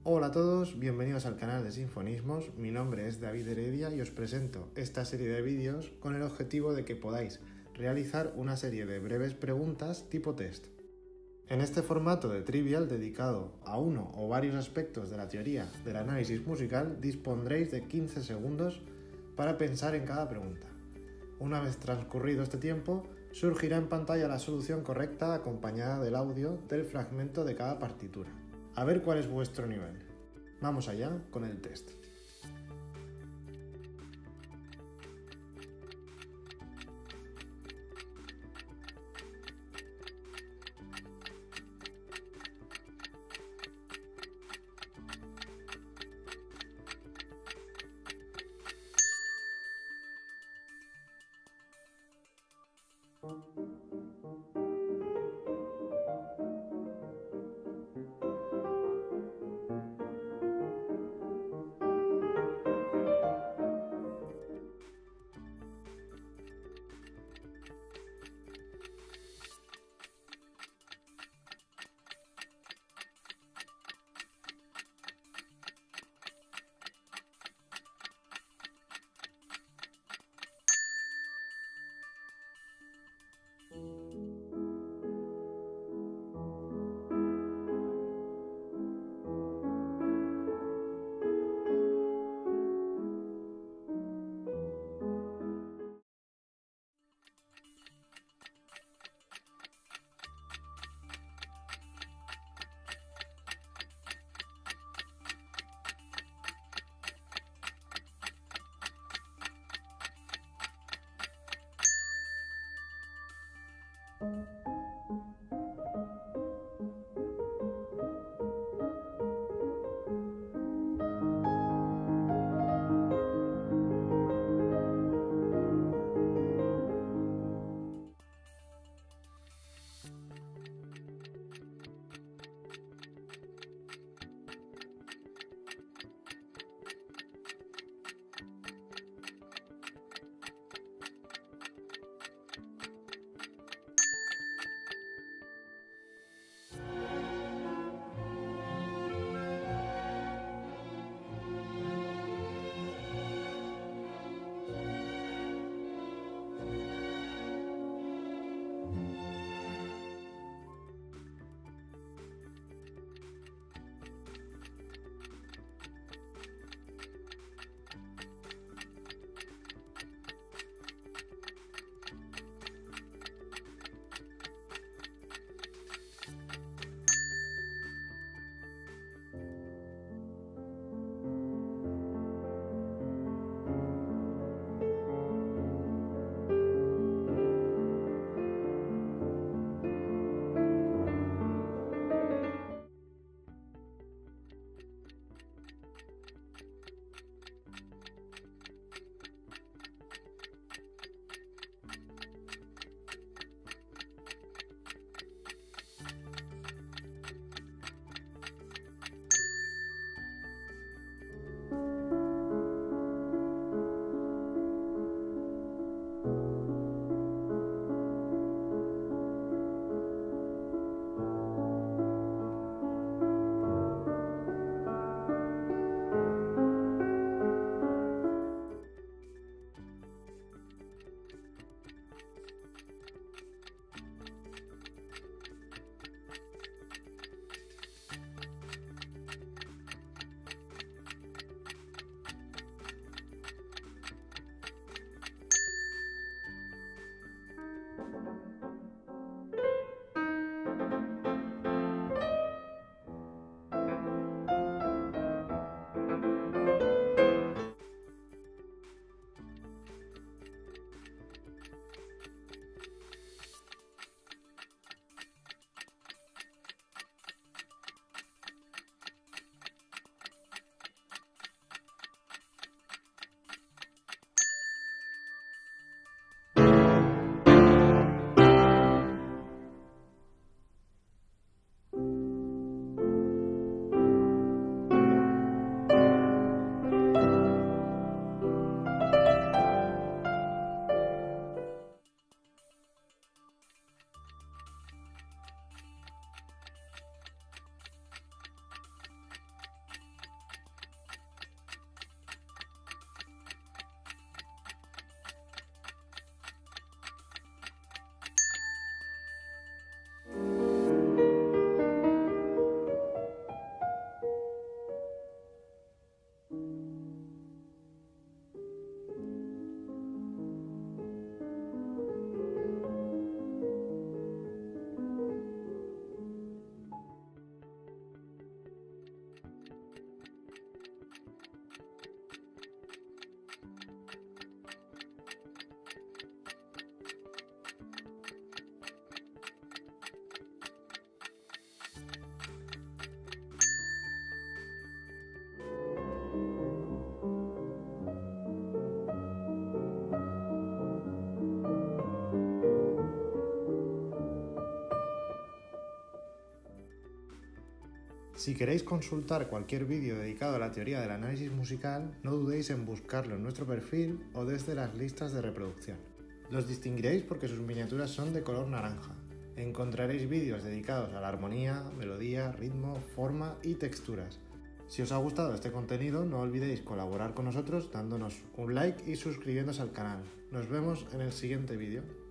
Hola a todos, bienvenidos al canal de Sinfonismos. Mi nombre es David Heredia y os presento esta serie de vídeos con el objetivo de que podáis realizar una serie de breves preguntas tipo test. En este formato de trivial dedicado a uno o varios aspectos de la teoría del análisis musical dispondréis de 15 segundos para pensar en cada pregunta. Una vez transcurrido este tiempo, surgirá en pantalla la solución correcta acompañada del audio del fragmento de cada partitura. A ver cuál es vuestro nivel. Vamos allá con el test. Si queréis consultar cualquier vídeo dedicado a la teoría del análisis musical, no dudéis en buscarlo en nuestro perfil o desde las listas de reproducción. Los distinguiréis porque sus miniaturas son de color naranja. Encontraréis vídeos dedicados a la armonía, melodía, ritmo, forma y texturas. Si os ha gustado este contenido, no olvidéis colaborar con nosotros dándonos un like y suscribiéndose al canal. Nos vemos en el siguiente vídeo.